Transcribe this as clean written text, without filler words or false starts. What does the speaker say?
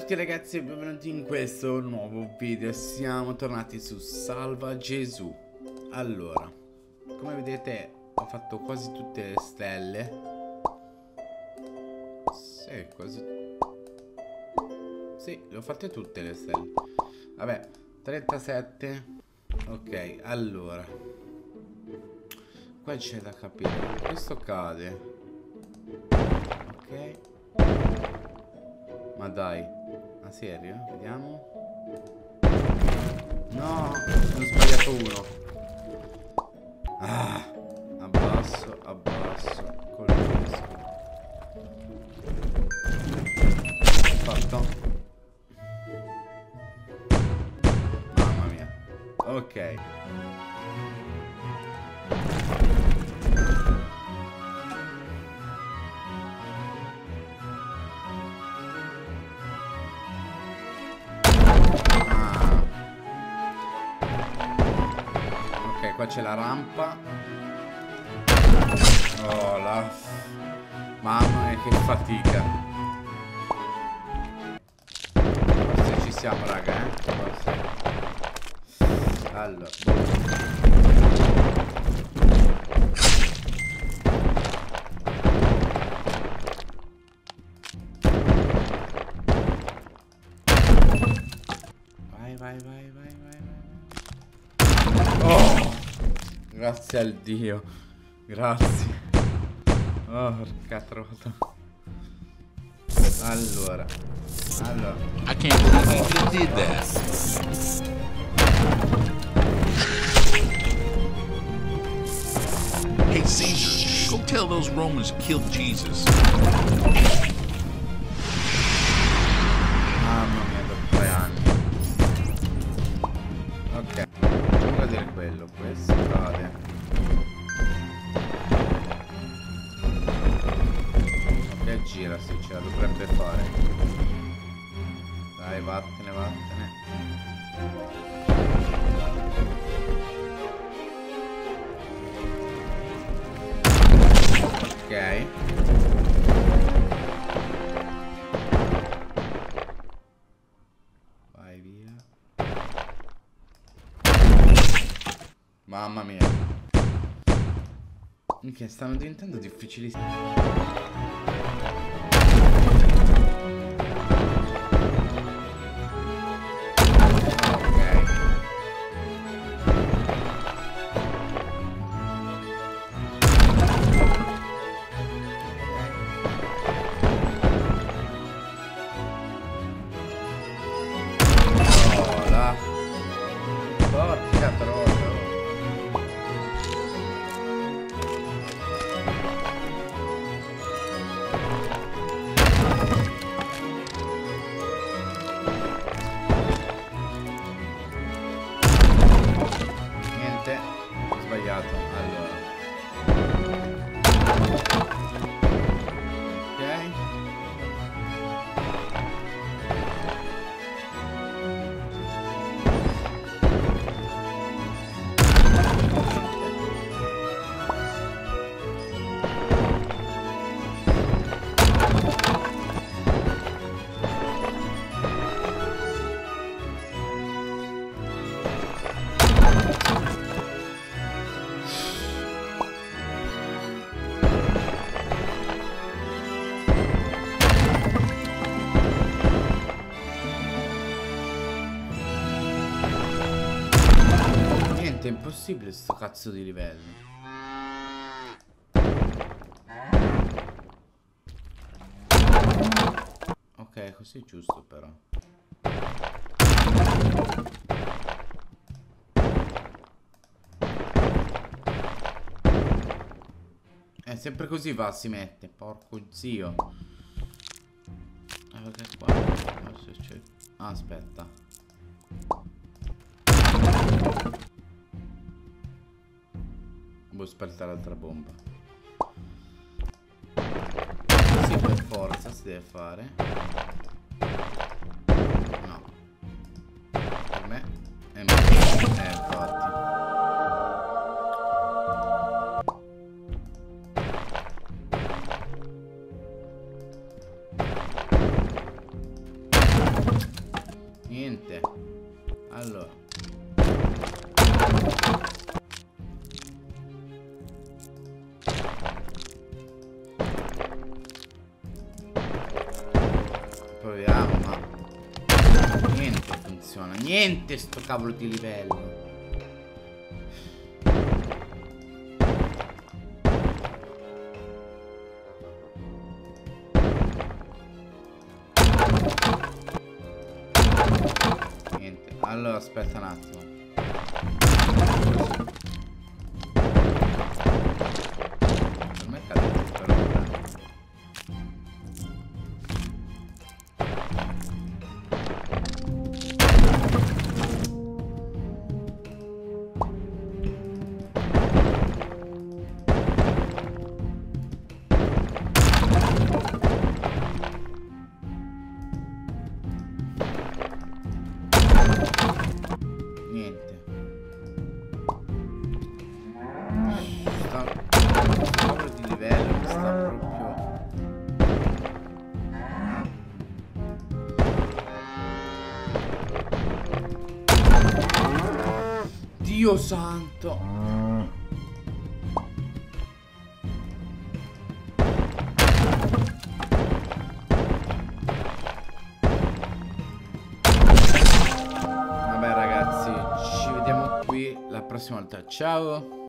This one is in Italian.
tutti ragazzi e benvenuti in questo nuovo video. Siamo tornati su Salva Gesù. Allora, come vedete ho fatto quasi tutte le stelle. Sì, quasi. Sì, le ho fatte tutte le stelle. Vabbè, 37. Ok, allora qua c'è da capire. Questo cade. Ok. Ma dai, a serio? Vediamo. No, ne ho sbagliato uno. Ah, abbasso, colpisco. Fatto. Mamma mia. Ok. Qua c'è la rampa. Oh la... Mamma mia che fatica. Forse ci siamo raga, forse. Allora vai. Oh, grazie al Dio. Grazie. Oh, porca trota. Allora I can't believe he just did that. Hey Caesar, go tell those Romans to kill Jesus. Mamma mia, dopo 3 anni. Ok, facciamo vedere quello. Questo cade. Ok, gira, sì, ce la dovrebbe fare. Dai, vattene. Ok. Vai via. Mamma mia. Minchia, stanno diventando difficilissimi. Porca troia. Niente, ho sbagliato. Allora ok. È impossibile sto cazzo di livello. Ok, così è giusto però. Sempre così va, si mette. Porco zio. Perché qua forse c'è... Ah, aspetta. Devo spartare l'altra bomba. Sì, per forza si deve fare. No. Per me è meglio. Infatti. Allora. Proviamo, ma niente funziona. Niente sto cavolo di livello. Niente. Allora aspetta un attimo. Per me è caduto però. Niente. Sto di livello mi sta proprio. Dio santo. Vabbè ragazzi, ci vediamo qui la prossima volta. Ciao.